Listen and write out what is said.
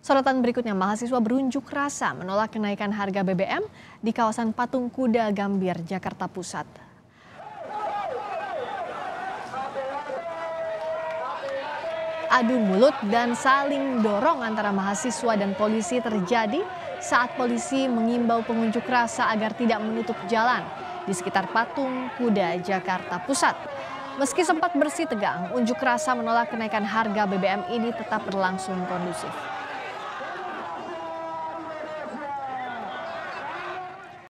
Sorotan berikutnya, mahasiswa berunjuk rasa menolak kenaikan harga BBM di kawasan Patung Kuda Gambir, Jakarta Pusat. Adu mulut dan saling dorong antara mahasiswa dan polisi terjadi saat polisi mengimbau pengunjuk rasa agar tidak menutup jalan di sekitar Patung Kuda, Jakarta Pusat. Meski sempat bersih tegang, unjuk rasa menolak kenaikan harga BBM ini tetap berlangsung kondusif.